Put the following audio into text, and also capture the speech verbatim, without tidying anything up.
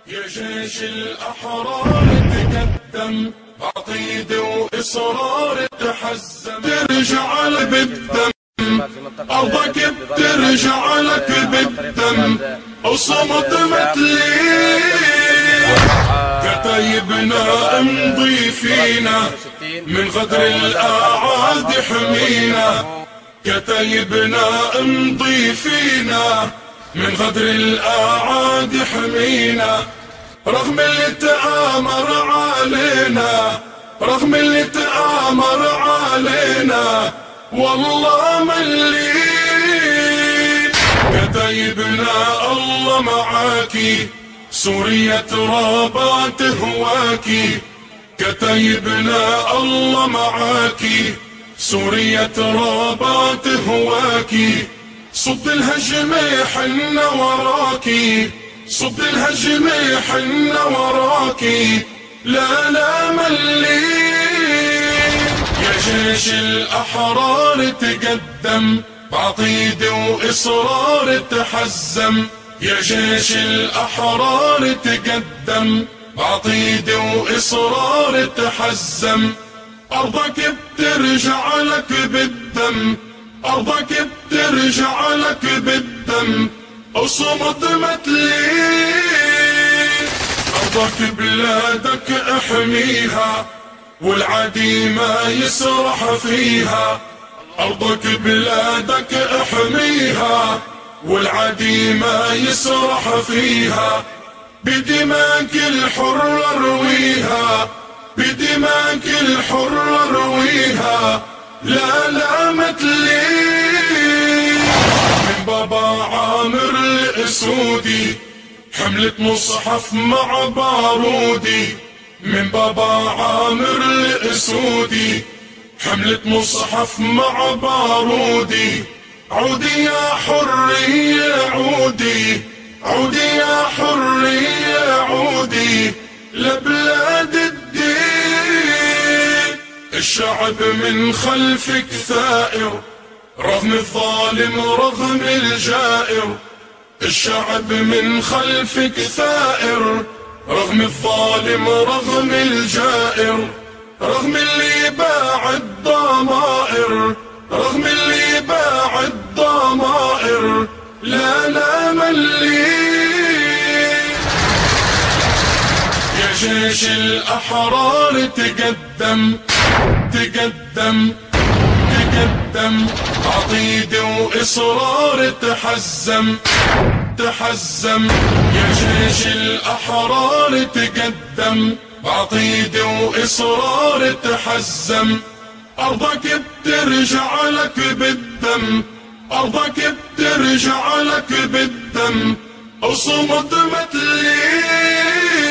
يا جيش الأحرار تقدم بعقيد وإصرار تحزم، ترجع لك بالدم أرضك بترجع لك بالدم، وصمت مثلي كتايبنا امضي فينا من غدر الأعاد حمينا، كتايبنا امضي فينا من غدر الأعاد حمينا، رغم اللي تآمر علينا رغم اللي تآمر علينا والله ملين، كتايبنا الله معاكي سوريا ترابها تهواكي، كتايبنا الله معاكي سوريا ترابها تهواكي، صد الهجمة حنا وراكي صد الهجمة حنا وراكي لا لا ملين، يا جيش الأحرار تقدم بعقيد وإصرار تحزم، يا جيش الأحرار تقدم بعقيد وإصرار تحزم، أرضك بترجع لك بالدم أرضك بترجع لك بالدم، وصمت مثلي أرضك بلادك احميها والعدي ما يسرح فيها، أرضك بلادك احميها والعدي ما يسرح فيها، بدماك الحر ارويها بدماك الحر ارويها لا لا مثلي، من بابا عامر الاسودي حملت مصحف مع بارودي، من بابا عامر الاسودي حملت مصحف مع بارودي، عودي يا حرية عودي عودي يا حرية عودي لبلاد الدين، الشعب من خلفك ثائر رغم الظالم رغم الجائر، الشعب من خلفك ثائر رغم الظالم رغم الجائر، رغم اللي باع الضمائر رغم اللي باع الضمائر لا لا ملين، يا جيش الأحرار تقدم تقدم تقدم بعقيد وإصرار تحزم تحزم، يا جيش الأحرار تقدم بعقيد وإصرار تحزم، أرضك بترجع لك بالدم أرضك بترجع لك بالدم، وصمت مثلي